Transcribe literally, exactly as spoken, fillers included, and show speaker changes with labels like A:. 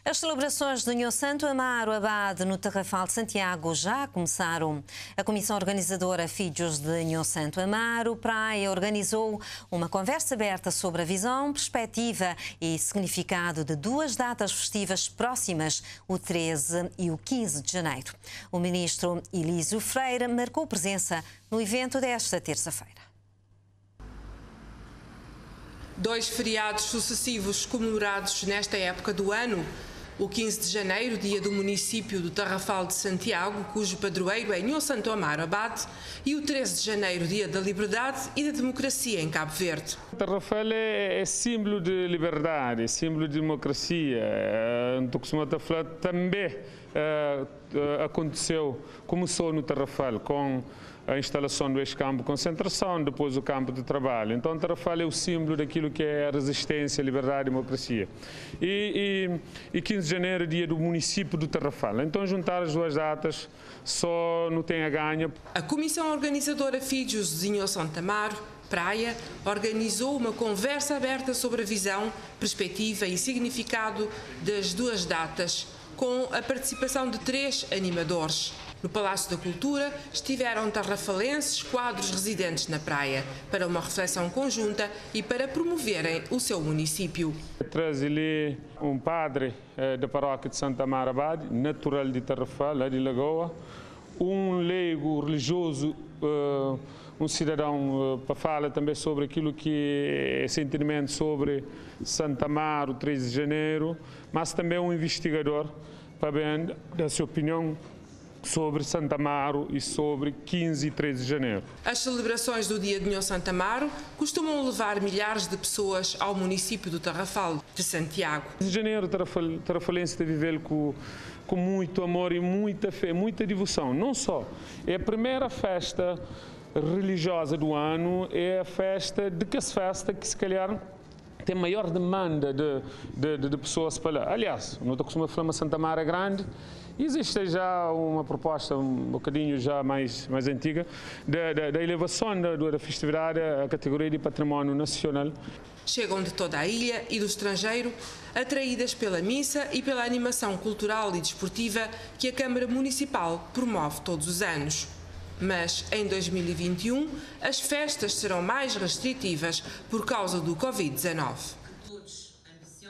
A: As celebrações de Nhô Santo Amaro Abade no Tarrafal de Santiago já começaram. A comissão organizadora Filhos de Nhô Santo Amaro Praia organizou uma conversa aberta sobre a visão, perspectiva e significado de duas datas festivas próximas, o treze e o quinze de janeiro. O ministro Elísio Freire marcou presença no evento desta terça-feira.
B: Dois feriados sucessivos comemorados nesta época do ano. O quinze de janeiro, dia do município do Tarrafal de Santiago, cujo padroeiro é Nhô Santo Amaro Abade, e o treze de janeiro, dia da liberdade e da democracia em Cabo Verde.
C: O Tarrafal é, é símbolo de liberdade, é símbolo de democracia. Uh, também uh, aconteceu, começou no Tarrafal com a instalação do ex-campo de concentração, depois o campo de trabalho. Então o Tarrafal é o símbolo daquilo que é a resistência, a liberdade e a democracia. E, e, e quinze de janeiro é dia do município do Tarrafal. Então juntar as duas datas só não tem a ganha.
B: A comissão organizadora Filhos de Nhô Santo Amaro Praia organizou uma conversa aberta sobre a visão, perspectiva e significado das duas datas, com a participação de três animadores. No Palácio da Cultura estiveram tarrafalenses, quadros residentes na praia, para uma reflexão conjunta e para promoverem o seu município.
C: Traz ali um padre eh, da paróquia de Santo Amaro Abade, natural de Tarrafal, lá de Lagoa, um leigo religioso, uh, um cidadão uh, para falar também sobre aquilo que é sentimento sobre Santo Amaro, treze de janeiro, mas também um investigador para bem dar sua opinião sobre Santo Amaro e sobre quinze e treze de janeiro.
B: As celebrações do dia de Nhô Santo Amaro costumam levar milhares de pessoas ao município do Tarrafal de Santiago.
C: De janeiro, o tarrafal, tarrafalense está a viver com, com muito amor e muita fé, muita devoção. Não só, é a primeira festa religiosa do ano, é a festa de que se festa que se calhar tem maior demanda de, de, de pessoas para lá. Aliás, não estou acostumado a falar, mas Santo Amaro é grande. Existe já uma proposta um bocadinho já mais, mais antiga da, da, da elevação da, da festividade à categoria de património nacional.
B: Chegam de toda a ilha e do estrangeiro, atraídas pela missa e pela animação cultural e desportiva que a Câmara Municipal promove todos os anos. Mas em dois mil e vinte e um as festas serão mais restritivas por causa do Covid dezanove.